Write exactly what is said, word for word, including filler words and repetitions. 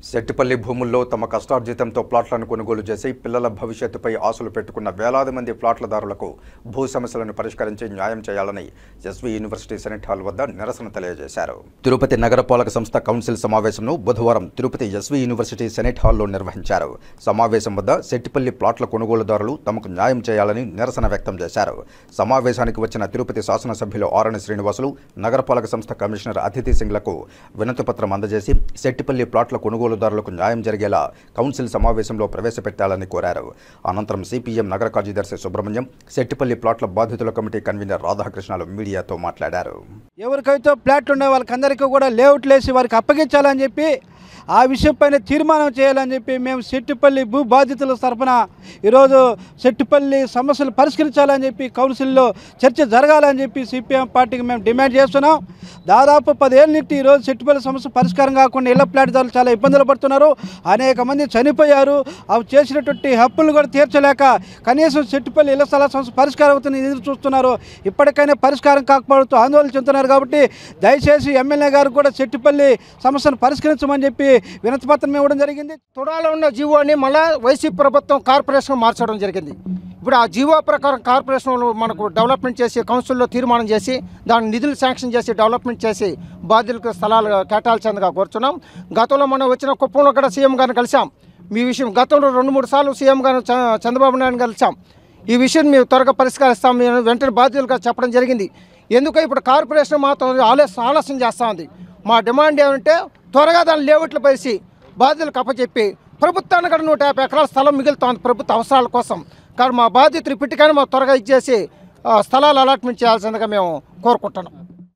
సెట్టిపల్లి భూముల్లో తమ కష్టార్జితంతో ప్లాట్లను కొనుగోలు చేసి పిల్లల భవిష్యత్తుపై ఆశలు పెట్టుకున్న వేలాది మంది ప్లాట్లదారులకు భూ సమస్యలను పరిష్కరించి న్యాయం చేయాలని ఎస్వి యూనివర్సిటీ సెనెట్ హాల్ వద్ద నిరసన తెలియజేశారు. తిరుపతి నగరపాలక సంస్థ కౌన్సిల్ సమావేశంను బుధవారం తిరుపతి ఎస్వి యూనివర్సిటీ సెనెట్ హాల్లో నిర్వహించారు. సమావేశం వద్ద సెట్టిపల్లి ప్లాట్ల కొనుగోలుదారులు తమకు న్యాయం చేయాలని నిరసన వ్యక్తం చేశారు. సమావేశానికి వచ్చిన తిరుపతి శాసనసభ్యులు ఆరణి శ్రీనివాసులు నగరపాలక సంస్థ కమిషనర్ అతిథి సింగ్లకు వినతిపత్రం అందజేసి సెట్టిపల్లి ప్లాట్ల కొనుగోలు దారులకు న్యాయం జరిగేలా కౌన్సిల్ సమావేశంలో ప్రవేశపెట్టాలని కోరారు. అనంతరం సిపిఎం నగర కార్యదర్శి సుబ్రహ్మణ్యం, సెట్టిపల్లి ప్లాట్ల బాధితుల కమిటీ కన్వీనర్ రాధాకృష్ణలు మీడియాతో మాట్లాడారు. ఎవరికైతే ప్లాట్లు ఉన్నాయో వాళ్ళకందరికీ కూడా లేఅవుట్లు వేసి వారికి అప్పగించాలని చెప్పి ఆ విషయంపైన తీర్మానం చేయాలని చెప్పి మేము సెట్టిపల్లి భూ బాధితుల తరఫున ఈరోజు సెట్టిపల్లి సమస్యలు పరిష్కరించాలని చెప్పి కౌన్సిల్లో చర్చ జరగాలని చెప్పి సిపిఎం పార్టీకి మేము డిమాండ్ చేస్తున్నాం. దాదాపు పదేళ్ళ నుండి ఈరోజు సెట్టిపల్లి సమస్య పరిష్కారం కాకుండా ఇళ్ల ప్లాట్దారులు చాలా ఇబ్బందులు పడుతున్నారు. అనేక మంది చనిపోయారు. అవి చేసినటువంటి హక్కులు కూడా తీర్చలేక కనీసం సెట్టిపల్లి ఇళ్ల స్థల సమస్య పరిష్కారం అవుతుంది ఎదురు చూస్తున్నారు. ఇప్పటికైనా పరిష్కారం కాకపోవడంతో ఆందోళన చెందుతున్నారు. కాబట్టి దయచేసి ఎమ్మెల్యే గారు కూడా సెట్టిపల్లి సమస్యను పరిష్కరించమని చెప్పి వినతిపత్రం ఇవ్వడం జరిగింది. తుడాలో ఉన్న జీవోని మళ్ళీ వైసీపీ ప్రభుత్వం కార్పొరేషన్ మార్చడం జరిగింది. ఇప్పుడు ఆ జీవో ప్రకారం కార్పొరేషన్ మనకు డెవలప్మెంట్ చేసి కౌన్సిల్లో తీర్మానం చేసి దాని నిధులు శాంక్షన్ చేసి డెవలప్మెంట్ చేసి బాధ్యులకు స్థలాలు కేటాయించేందుగా కోరుచున్నాం. గతంలో మనం వచ్చిన కుప్పంలో కూడా సీఎం గారిని కలిసాం. మీ విషయం గతంలో రెండు మూడు సార్లు సీఎం గారిని చంద్రబాబు నాయుడు కలిసాం. ఈ విషయం మేము త్వరగా పరిష్కరిస్తాం మేము వెంటనే బాధ్యులుగా చెప్పడం జరిగింది. ఎందుకో ఇప్పుడు కార్పొరేషన్ మాత్రం ఆలస్యం ఆలస్యం చేస్తూ ఉంది. మా డిమాండ్ ఏమంటే త్వరగా దాన్ని లేఅవుట్లు పరిసి బాధ్యులకు అప్పచెప్పి ప్రభుత్వానికి కూడా నూట యాభై ఎకరాల స్థలం మిగులుతోంది ప్రభుత్వ అవసరాల కోసం. కానీ మా బాధ్యతలు ఇప్పటికైనా మా త్వరగా ఇచ్చేసి స్థలాలు అలాట్మెంట్ చేయాల్సిందిగా మేము కోరుకుంటున్నాం.